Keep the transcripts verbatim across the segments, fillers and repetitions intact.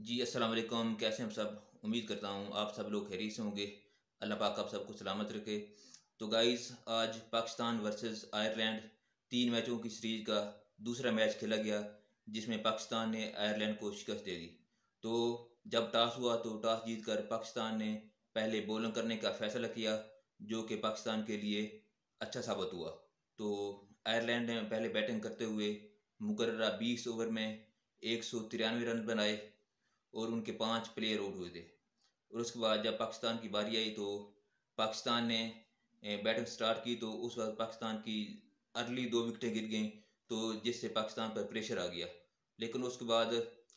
जी अस्सलाम वालेकुम। कैसे हैं हम सब? उम्मीद करता हूँ आप सब लोग खैरियत से होंगे। अल्लाह पाक आप सबको सलामत रखे। तो गाइस, आज पाकिस्तान वर्सेस आयरलैंड तीन मैचों की सीरीज़ का दूसरा मैच खेला गया, जिसमें पाकिस्तान ने आयरलैंड को शिकस्त दे दी। तो जब टॉस हुआ तो टॉस जीतकर पाकिस्तान ने पहले बॉलिंग करने का फैसला किया, जो कि पाकिस्तान के लिए अच्छा साबित हुआ। तो आयरलैंड ने पहले बैटिंग करते हुए मुकर्ररा बीस ओवर में एक सौ तिरानवे रन बनाए और उनके पांच प्लेयर आउट हुए थे। और उसके बाद जब पाकिस्तान की बारी आई तो पाकिस्तान ने बैटिंग स्टार्ट की, तो उस वक्त पाकिस्तान की अर्ली दो विकेटें गिर गईं, तो जिससे पाकिस्तान पर प्रेशर आ गया। लेकिन उसके बाद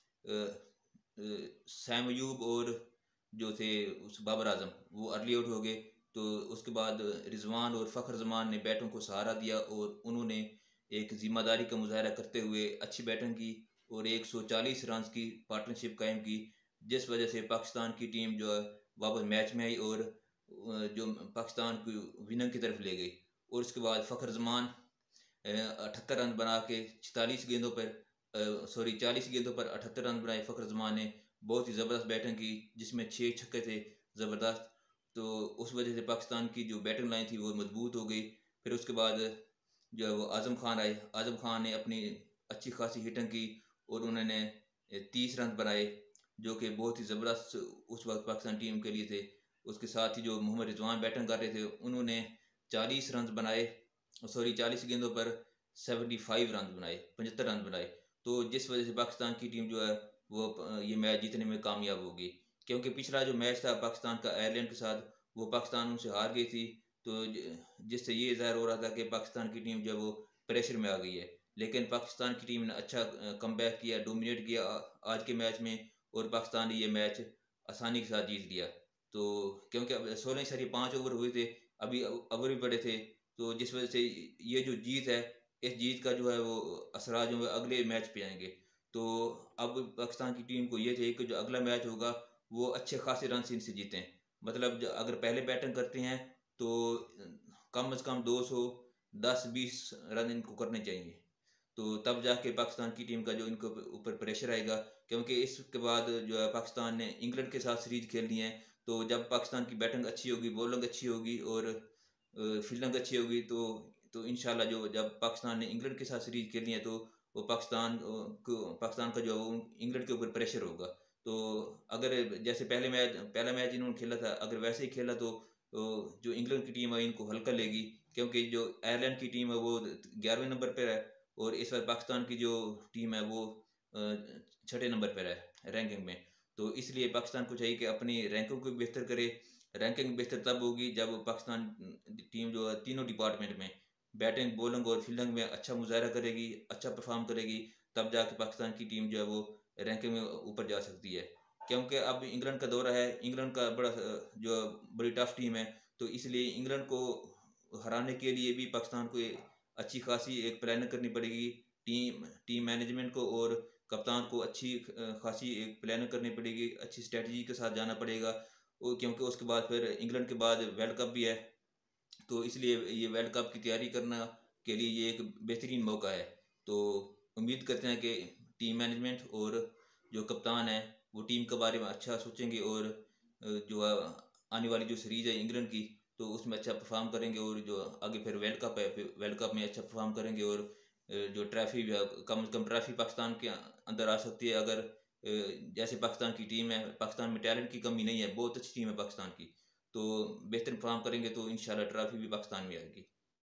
सैम अयूब और जो थे उस बाबर आजम वो अर्ली आउट हो गए। तो उसके बाद रिजवान और फ़खर जमान ने बैटों को सहारा दिया और उन्होंने एक जिम्मेदारी का मुजाहरा करते हुए अच्छी बैटिंग की और एक सौ चालीस रन की पार्टनरशिप कायम की, जिस वजह से पाकिस्तान की टीम जो है वापस मैच में आई और जो पाकिस्तान को विनर की तरफ ले गई। और उसके बाद फ़खर जमान अठहत्तर रन बना के छितालीस गेंदों पर सॉरी चालीस गेंदों पर अठहत्तर रन बनाए फ़खर जमान ने। बहुत ही ज़बरदस्त बैटिंग की, जिसमें छः छक्के थे ज़बरदस्त। तो उस वजह से पाकिस्तान की जो बैटिंग लाइन थी वो मजबूत हो गई। फिर उसके बाद जो है वो आज़म खान आए। आज़म खान ने अपनी अच्छी खासी हिटिंग की और उन्होंने तीस रन बनाए, जो कि बहुत ही ज़बरदस्त उस वक्त पाकिस्तान टीम के लिए थे। उसके साथ ही जो मोहम्मद रिजवान बैटिंग कर रहे थे, उन्होंने चालीस रन बनाए, सॉरी चालीस गेंदों पर सेवेंटी फाइव रन बनाए, पचहत्तर रन बनाए। तो जिस वजह से पाकिस्तान की टीम जो है वो ये मैच जीतने में कामयाब होगी, क्योंकि पिछला जो मैच था पाकिस्तान का आयरलैंड के साथ, वो पाकिस्तान उनसे हार गई थी। तो जिससे ये ज़ाहिर हो रहा था कि पाकिस्तान की टीम जो है वो प्रेशर में आ गई है। लेकिन पाकिस्तान की टीम ने अच्छा कमबैक किया, डोमिनेट किया आज के मैच में, और पाकिस्तान ने ये मैच आसानी के साथ जीत लिया। तो क्योंकि अब सोलह सॉरी पाँच ओवर हुए थे, अभी ओवर भी बड़े थे, तो जिस वजह से ये जो जीत है, इस जीत का जो है वो असरा जो है अगले मैच पे आएंगे। तो अब पाकिस्तान की टीम को ये चाहिए कि जो अगला मैच होगा वो अच्छे खासे रन से इनसे जीतें। मतलब अगर पहले बैटिंग करते हैं तो कम से कम दो सौ दस बीस रन इनको करने चाहिए, तो तब जाके पाकिस्तान की टीम का जो इनको ऊपर प्रेशर आएगा। क्योंकि इसके बाद जो है पाकिस्तान ने इंग्लैंड के साथ सीरीज खेलनी है। तो जब पाकिस्तान की बैटिंग अच्छी होगी, बॉलिंग अच्छी होगी और फील्डिंग अच्छी होगी, तो तो इंशाल्लाह जो जब पाकिस्तान ने इंग्लैंड के साथ सीरीज खेलनी है, तो वो पाकिस्तान को पाकिस्तान का जो वो इंग्लैंड के ऊपर प्रेशर होगा। तो अगर जैसे पहले मैच पहला मैच इन्होंने खेला था, अगर वैसे ही खेला तो, तो जो इंग्लैंड की टीम है इनको हल्का लेगी, क्योंकि जो आयरलैंड की टीम है वो ग्यारहवें नंबर पर है और इस बार पाकिस्तान की जो टीम है वो छठे नंबर पर है रैंकिंग में। तो इसलिए पाकिस्तान को चाहिए कि अपनी रैंकिंग को बेहतर करे। रैंकिंग बेहतर तब होगी जब पाकिस्तान टीम जो है तीनों डिपार्टमेंट में बैटिंग, बॉलिंग और फील्डिंग में अच्छा मुजाहरा करेगी, अच्छा परफॉर्म करेगी, तब जाके पाकिस्तान की टीम जो है वो रैंकिंग में ऊपर जा सकती है। क्योंकि अब इंग्लैंड का दौरा है, इंग्लैंड का बड़ा जो बड़ी टफ टीम है, तो इसलिए इंग्लैंड को हराने के लिए भी पाकिस्तान को अच्छी खासी एक प्लानिंग करनी पड़ेगी। टीम टीम मैनेजमेंट को और कप्तान को अच्छी खासी एक प्लानिंग करनी पड़ेगी, अच्छी स्ट्रेटजी के साथ जाना पड़ेगा। और क्योंकि उसके बाद फिर इंग्लैंड के बाद वर्ल्ड कप भी है, तो इसलिए ये वर्ल्ड कप की तैयारी करना के लिए ये एक बेहतरीन मौका है। तो उम्मीद करते हैं कि टीम मैनेजमेंट और जो कप्तान है वो टीम के बारे में अच्छा सोचेंगे और जो आने वाली जो सीरीज़ है इंग्लैंड की, तो उसमें अच्छा परफॉर्म करेंगे और जो आगे फिर वर्ल्ड कप है, फिर वर्ल्ड कप में अच्छा परफॉर्म करेंगे। और जो ट्रॉफी कम से कम ट्रॉफी पाकिस्तान के अंदर आ सकती है, अगर जैसे पाकिस्तान की टीम है, पाकिस्तान में टैलेंट की कमी नहीं है, बहुत अच्छी टीम है पाकिस्तान की। तो बेहतर परफॉर्म करेंगे तो इंशाल्लाह ट्रॉफी भी पाकिस्तान में आएगी।